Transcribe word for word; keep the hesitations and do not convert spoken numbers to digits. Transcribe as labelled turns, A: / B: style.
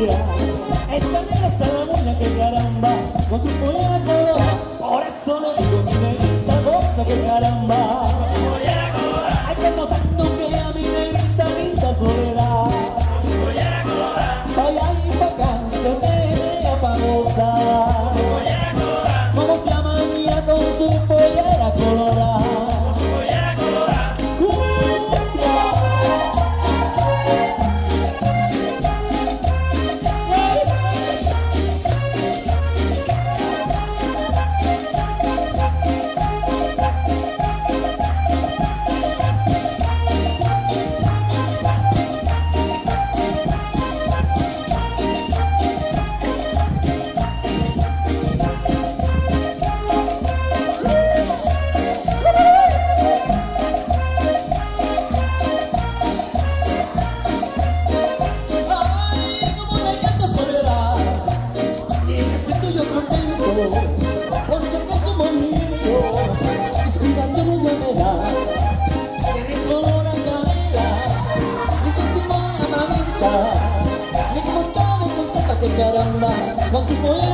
A: cintura. Esta negra está la muña que caramba, con su pollera colorada. Por eso le digo mi negrita goza que caramba.
B: Su pollera colorada.
A: Hay que notando que a mi negrita pinta soledad.
B: Su pollera colorada.
A: Vaya y pa' acá, que me pa' gozar.
B: Su pollera colorada.
A: Como se llama mía con su pollera colorada.
B: Su pollera colorada.
A: Porque con tu movimiento inspiraciones ya me da, que me colora canela y que encima la mamita y como todo contenta que caramba con su poder